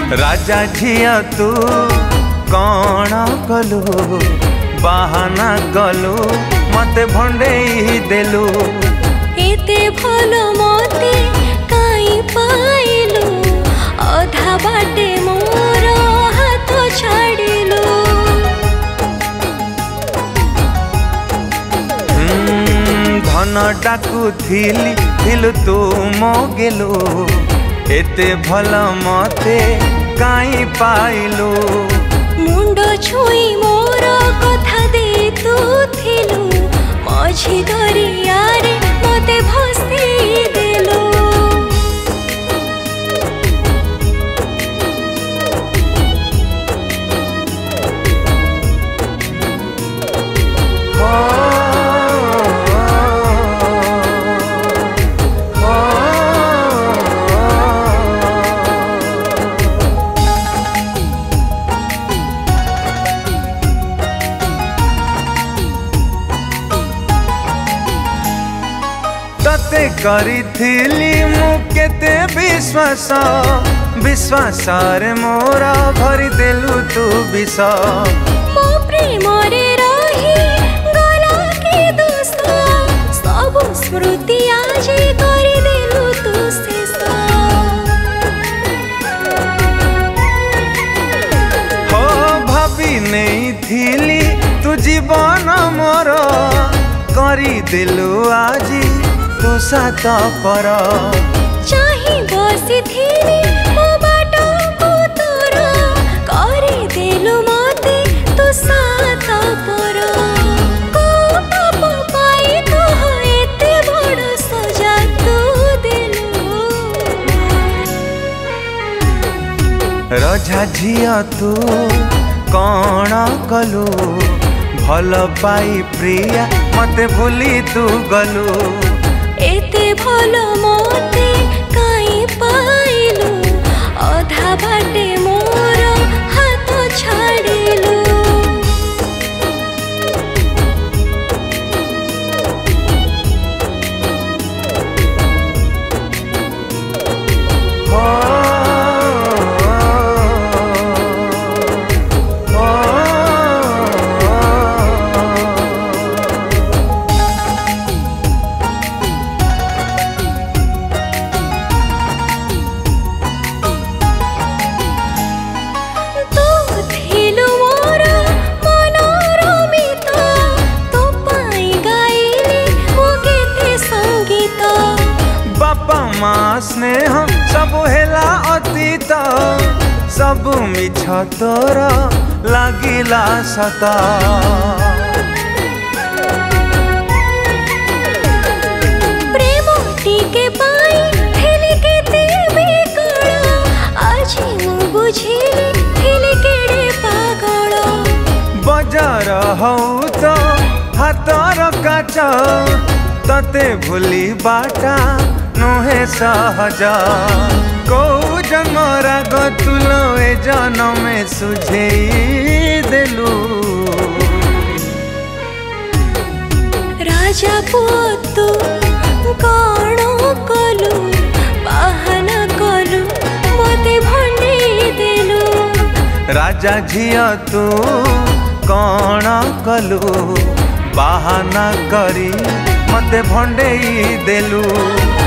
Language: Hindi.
राजा झिया तू कौन कलु बाहाना कलु मते भंडेई देलु एते भलो मते काई पाइलु अधा बाटे मोर हाथ छाड़िलु धन डाकू थिलु तू मगेलु एते भल मते काई पाइलु मुंड छुई मोर कथा दे तू थिलु मझी दरिया रे मते भसेई देलु तते करिथिली मु केते विश्वास विश्वास रे मोरा भरी देलु तू विष मो प्रेम रे रही गला के दोष सब स्मृति आज करी देलु तू शेष हो भाभी नहीं थिली तू जीवन मोर करी देलु आजी तू सात पर चाही बसी थिली मो बाटो को तोर करी देलु मते तू सात पर को पाप पाई तो एते बड़ सजा तू देलु रजा झिया तू कौन कलु भल पाई प्रिया मते भूली तू गलु एते भलो मते काई पाइलु अधा बाटे मोर हाथ छाड़िलु स्नेह सब हेला अतीत सब मिछ तोर लागिला सता प्रेम टीके पाई हेली केते बेकड़ आज मु बुझिली हेली केड़े पागल बजार हौ तो हाथर काच तते भूली बाटा नुहे सहज कौ जन्म राग तुलो ए जन्म में सुझेई देलु राजा पुतु कौन कलु बाहाना कलु मते भंडेई देलु राजा झिया तू कौन कलु बाहाना करी मते भंडेई देलु।